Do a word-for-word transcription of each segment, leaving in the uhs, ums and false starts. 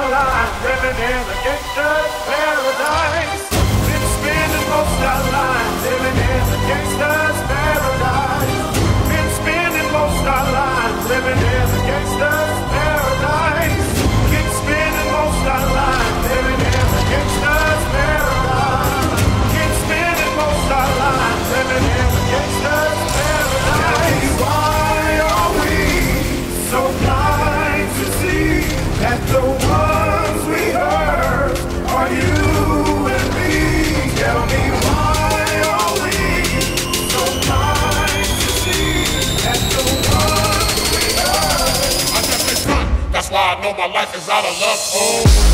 our lives living in a gangster's paradise. Been spending most our lives living in a gangster's paradise. Been spending most our lives living in a gangster's paradise. Been spending most our lives living in a gangster's paradise. Been spending most our lives living in a gangster's paradise. Why are we so blind to see that the ones we hurt are you and me? Tell me, why are we so blind to see that the ones we hurt? I just been drunk, that's why I know my life is out of luck. Oh.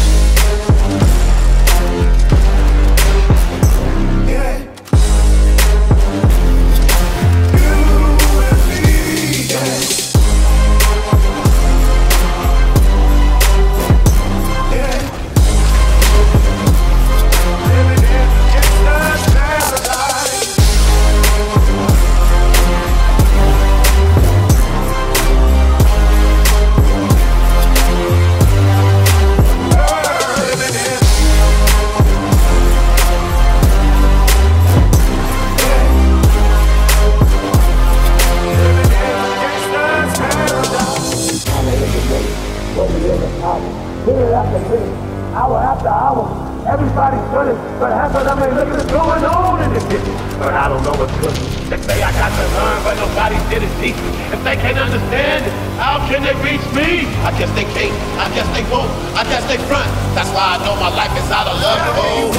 Hour after hour, everybody's running, but half of them ain't looking what's going on in the kitchen. But I don't know what's good. They say I got to learn, but nobody did it teach me. If they can't understand it, how can they reach me? I guess they can't, I guess they won't, I guess they front. That's why I know my life is out of love. Oh.